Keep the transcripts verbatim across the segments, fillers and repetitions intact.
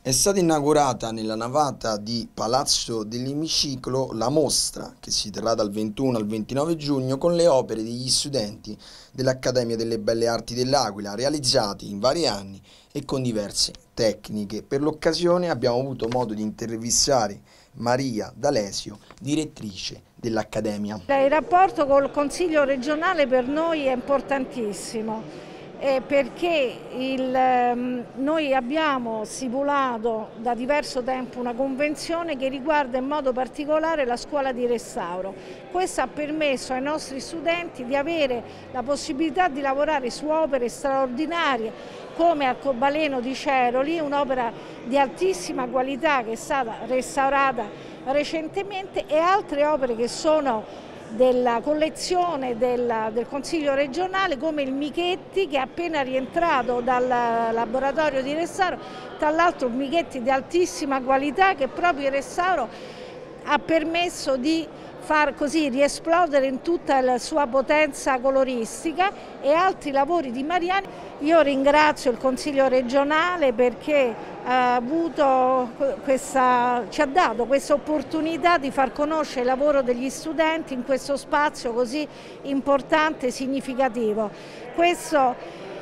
È stata inaugurata nella navata di Palazzo dell'Emiciclo la mostra che si terrà dal ventuno al ventinove giugno con le opere degli studenti dell'Accademia delle Belle Arti dell'Aquila realizzati in vari anni e con diverse tecniche. Per l'occasione abbiamo avuto modo di intervistare Maria D'Alesio, direttrice dell'Accademia. Il rapporto col Consiglio regionale per noi è importantissimo. Eh, perché il, ehm, noi abbiamo stipulato da diverso tempo una convenzione che riguarda in modo particolare la scuola di restauro. Questo ha permesso ai nostri studenti di avere la possibilità di lavorare su opere straordinarie come Arcobaleno di Ceroli, un'opera di altissima qualità che è stata restaurata recentemente, e altre opere che sono della collezione del, del Consiglio regionale, come il Michetti, che è appena rientrato dal laboratorio di restauro, tra l'altro Michetti di altissima qualità che proprio il restauro ha permesso di far così riesplodere in tutta la sua potenza coloristica, e altri lavori di Mariani. Io ringrazio il Consiglio regionale perché ha avuto questa, ci ha dato questa opportunità di far conoscere il lavoro degli studenti in questo spazio così importante e significativo. Questo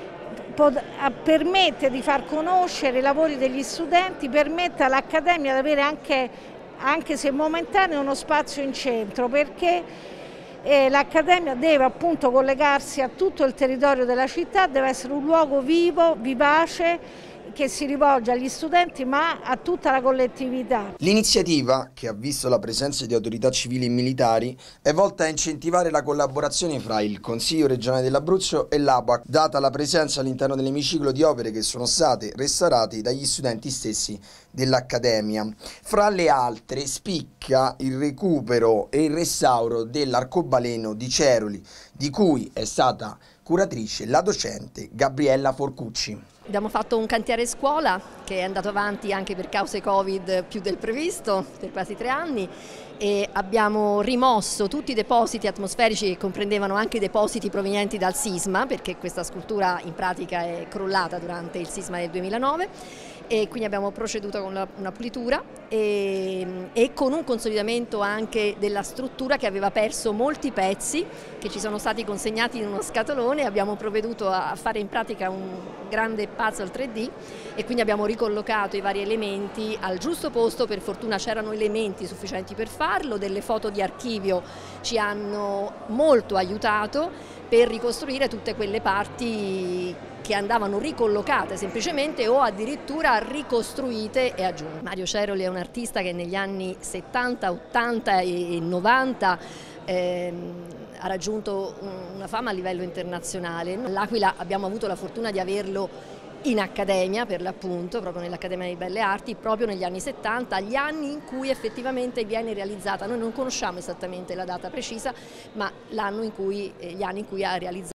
permette di far conoscere i lavori degli studenti, permette all'Accademia di avere anche, anche se momentaneo, uno spazio in centro, perché E l'Accademia deve appunto collegarsi a tutto il territorio della città, deve essere un luogo vivo, vivace, che si rivolge agli studenti ma a tutta la collettività. L'iniziativa, che ha visto la presenza di autorità civili e militari, è volta a incentivare la collaborazione fra il Consiglio regionale dell'Abruzzo e l'A B A C, data la presenza all'interno dell'emiciclo di opere che sono state restaurate dagli studenti stessi dell'Accademia. Fra le altre spicca il recupero e il restauro dell'Arcobaleno di Ceroli, di cui è stata curatrice la docente Gabriella Forcucci. Abbiamo fatto un cantiere scuola che è andato avanti anche per cause Covid più del previsto, per quasi tre anni, e abbiamo rimosso tutti i depositi atmosferici che comprendevano anche i depositi provenienti dal sisma, perché questa scultura in pratica è crollata durante il sisma del duemilanove, e quindi abbiamo proceduto con una pulitura e, e con un consolidamento anche della struttura che aveva perso molti pezzi che ci sono stati consegnati in uno scatolone. Abbiamo provveduto a fare in pratica un grande puzzle tre D e quindi abbiamo ricollocato i vari elementi al giusto posto. Per fortuna c'erano elementi sufficienti per farlo, delle foto di archivio ci hanno molto aiutato per ricostruire tutte quelle parti che andavano ricollocate semplicemente o addirittura ricostruite e aggiunte. Mario Ceroli è un artista che negli anni settanta, ottanta e novanta ehm, ha raggiunto una fama a livello internazionale. L'Aquila abbiamo avuto la fortuna di averlo in accademia, per l'appunto, proprio nell'Accademia di Belle Arti, proprio negli anni settanta, gli anni in cui effettivamente viene realizzata. Noi non conosciamo esattamente la data precisa, ma l'anno in cui, gli anni in cui ha realizzato